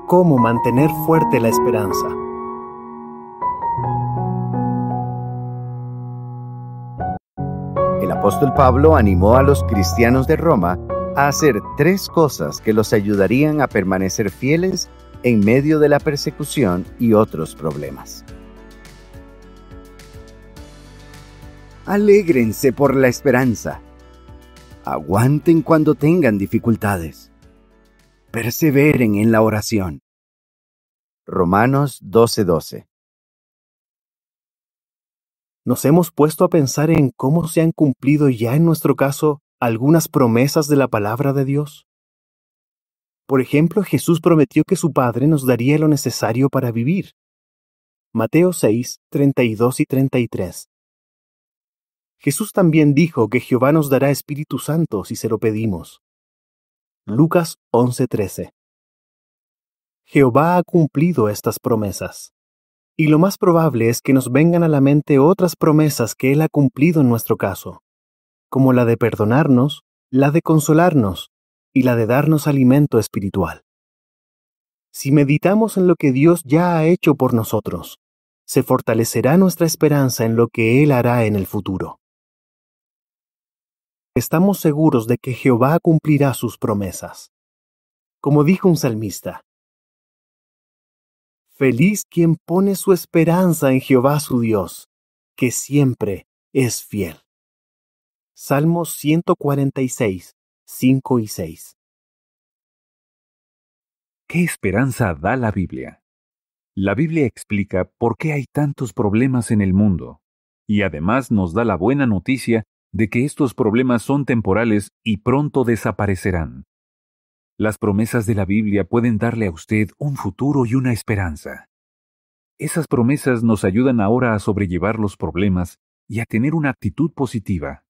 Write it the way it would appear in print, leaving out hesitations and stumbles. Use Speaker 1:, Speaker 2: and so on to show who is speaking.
Speaker 1: cómo mantener fuerte la esperanza.
Speaker 2: El apóstol Pablo animó a los cristianos de Roma a hacer 3 cosas que los ayudarían a permanecer fieles en medio de la persecución y otros problemas. Alégrense por la esperanza. Aguanten cuando tengan dificultades. Perseveren en la oración. Romanos 12:12.
Speaker 1: ¿Nos hemos puesto a pensar en cómo se han cumplido ya en nuestro caso algunas promesas de la palabra de Dios? Por ejemplo, Jesús prometió que su Padre nos daría lo necesario para vivir. Mateo 6, 32 y 33. Jesús también dijo que Jehová nos dará Espíritu Santo si se lo pedimos. Lucas 11:13. Jehová ha cumplido estas promesas. Y lo más probable es que nos vengan a la mente otras promesas que Él ha cumplido en nuestro caso, como la de perdonarnos, la de consolarnos y la de darnos alimento espiritual. Si meditamos en lo que Dios ya ha hecho por nosotros, se fortalecerá nuestra esperanza en lo que Él hará en el futuro. Estamos seguros de que Jehová cumplirá sus promesas. Como dijo un salmista, feliz quien pone su esperanza en Jehová su Dios, que siempre es fiel. Salmos 146, 5 y 6.
Speaker 3: ¿Qué esperanza da la Biblia? La Biblia explica por qué hay tantos problemas en el mundo, y además nos da la buena noticia de que estos problemas son temporales y pronto desaparecerán. Las promesas de la Biblia pueden darle a usted un futuro y una esperanza. Esas promesas nos ayudan ahora a sobrellevar los problemas y a tener una actitud positiva.